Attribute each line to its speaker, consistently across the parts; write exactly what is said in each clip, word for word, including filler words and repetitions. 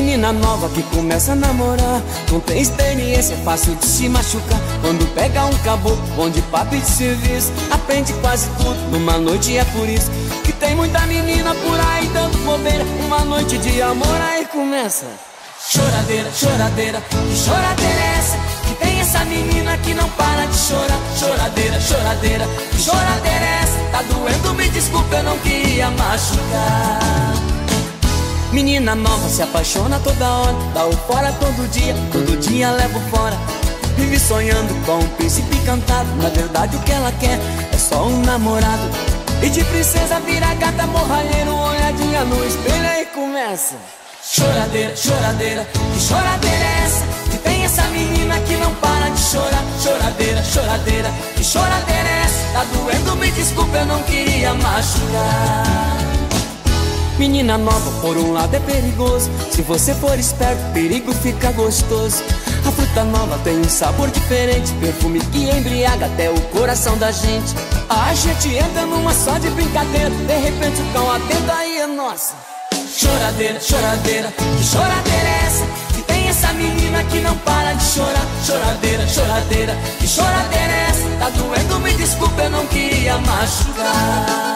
Speaker 1: Menina nova que começa a namorar, não tem experiência, é fácil de se machucar. Quando pega um caboclo, bom de papo e de serviço, aprende quase tudo numa noite. E é por isso que tem muita menina por aí dando bobeira. Uma noite de amor aí começa choradeira, choradeira, que choradeira é essa? Que tem essa menina que não para de chorar. Choradeira, choradeira, que choradeira é essa? Tá doendo, me desculpa, eu não queria machucar. Menina nova se apaixona toda hora, dá o fora todo dia, todo dia leva o fora. Vive sonhando com um príncipe encantado, na verdade o que ela quer é só um namorado. E de princesa vira gata, morralheiro, olhadinha no espelho aí começa choradeira, choradeira, que choradeira é essa? Que tem essa menina que não para de chorar. Choradeira, choradeira, que choradeira é essa? Tá doendo, me desculpa, eu não queria machucar. Menina nova, por um lado é perigoso, se você for esperto, perigo fica gostoso. A fruta nova tem um sabor diferente, perfume que embriaga até o coração da gente. A gente entra numa só de brincadeira, de repente o cão atenta aí é nossa. Choradeira, choradeira, que choradeira é essa? Que tem essa menina que não para de chorar. Choradeira, choradeira, que choradeira é essa? Tá doendo, me desculpa, eu não queria machucar.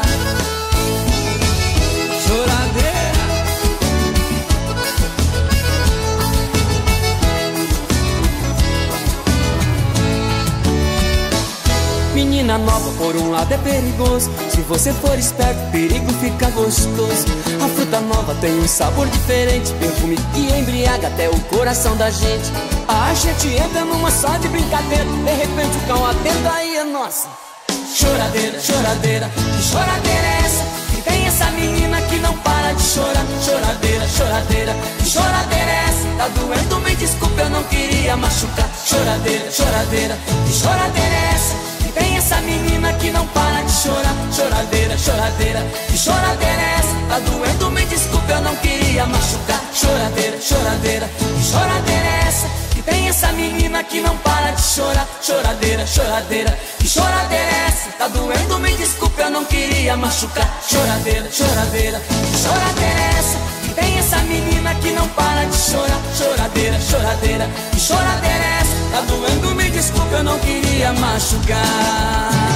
Speaker 1: Choradeira. Menina nova, por um lado é perigoso, se você for esperto, perigo fica gostoso. A fruta nova tem um sabor diferente, perfume que embriaga até o coração da gente. A gente entra numa só de brincadeira, de repente o cão atenta aí é nossa. Choradeira, choradeira, que choradeira é essa? Que tem essa menina que não para de chorar. Choradeira, choradeira, que choradeira é essa? Tá doendo, me desculpa, eu não queria machucar. Choradeira, choradeira, que choradeira é essa? Tem essa menina que não para de chorar. Choradeira, choradeira, que choradeira é essa? Tá doendo, me desculpa, eu não queria machucar. Choradeira, choradeira, que choradeira é essa? Que tem essa menina que não para de chorar. Choradeira, choradeira, que choradeira é essa? Tá doendo, me desculpa, eu não queria machucar. Choradeira, choradeira, que choradeira é essa? Que tem essa menina que não para de chorar. Choradeira, choradeira, que choradeira é essa? Tá doendo, me desculpa, eu não queria machucar.